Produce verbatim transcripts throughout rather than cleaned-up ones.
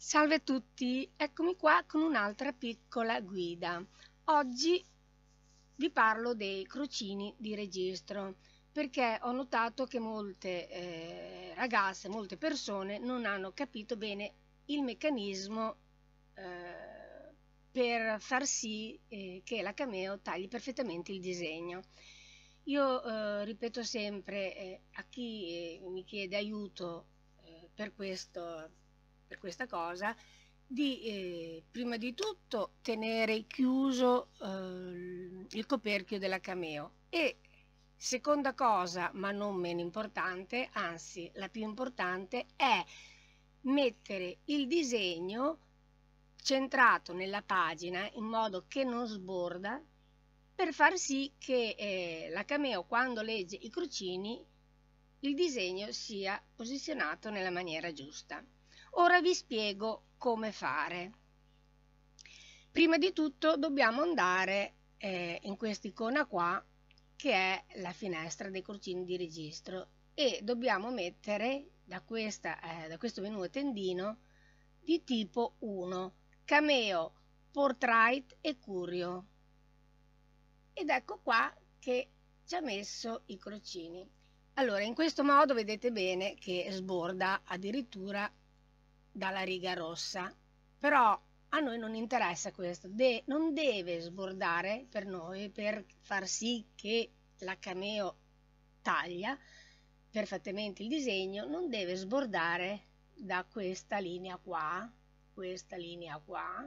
Salve a tutti, eccomi qua con un'altra piccola guida. Oggi vi parlo dei crocini di registro perché ho notato che molte eh, ragazze, molte persone non hanno capito bene il meccanismo eh, per far sì eh, che la Cameo tagli perfettamente il disegno. Io eh, ripeto sempre eh, a chi eh, mi chiede aiuto eh, per questo per questa cosa di eh, prima di tutto tenere chiuso eh, il coperchio della Cameo e seconda cosa, ma non meno importante, anzi la più importante, è mettere il disegno centrato nella pagina in modo che non sborda, per far sì che eh, la Cameo, quando legge i crocini, il disegno sia posizionato nella maniera giusta. Ora vi spiego come fare. Prima di tutto dobbiamo andare eh, in questa icona qua, che è la finestra dei crocini di registro, e dobbiamo mettere da, questa, eh, da questo menu a tendino di tipo uno, Cameo, Portrait e Curio. Ed ecco qua che ci ha messo i crocini. Allora, in questo modo vedete bene che sborda addirittura dalla riga rossa, però a noi non interessa questo, De non deve sbordare per noi, per far sì che la Cameo taglia perfettamente il disegno, non deve sbordare da questa linea qua, questa linea qua.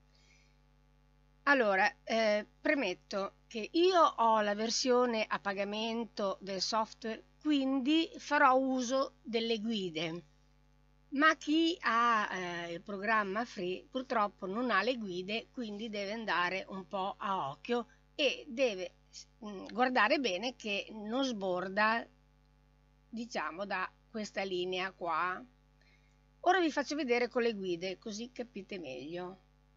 Allora, eh, premetto che io ho la versione a pagamento del software, quindi farò uso delle guide. Ma chi ha eh, il programma free purtroppo non ha le guide, quindi deve andare un po' a occhio e deve mh, guardare bene che non sborda, diciamo, da questa linea qua. Ora vi faccio vedere con le guide, così capite meglio.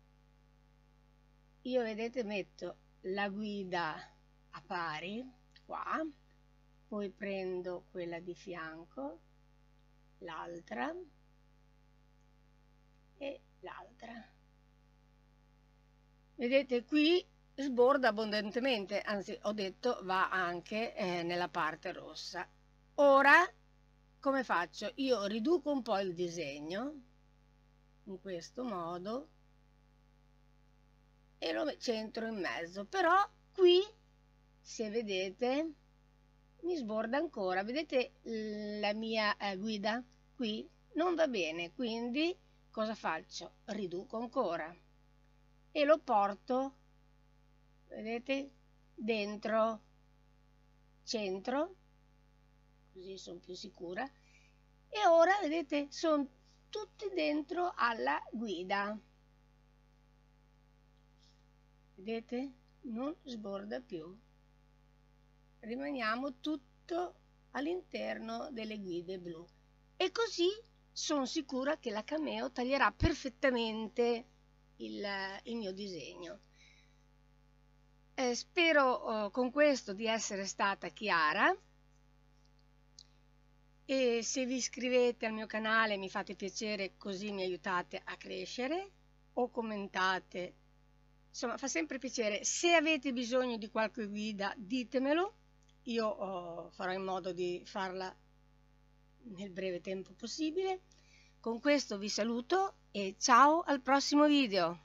Io, vedete, metto la guida a pari qua, poi prendo quella di fianco, l'altra e l'altra. Vedete, qui sborda abbondantemente, anzi ho detto va anche eh, nella parte rossa. Ora come faccio? Io riduco un po' il disegno in questo modo e lo centro in mezzo, però qui, se vedete, mi sborda ancora. Vedete la mia eh, guida? Qui non va bene, quindi cosa faccio? Riduco ancora e lo porto, vedete, dentro, centro, così sono più sicura, e ora vedete sono tutti dentro alla guida. Vedete? Non sborda più. Rimaniamo tutto all'interno delle guide blu e così sono sicura che la Cameo taglierà perfettamente il, il mio disegno. Eh, spero eh, con questo di essere stata chiara, e se vi iscrivete al mio canale mi fate piacere, così mi aiutate a crescere, o commentate, insomma fa sempre piacere. Se avete bisogno di qualche guida ditemelo, io oh, farò in modo di farla nel breve tempo possibile. Con questo vi saluto e ciao al prossimo video.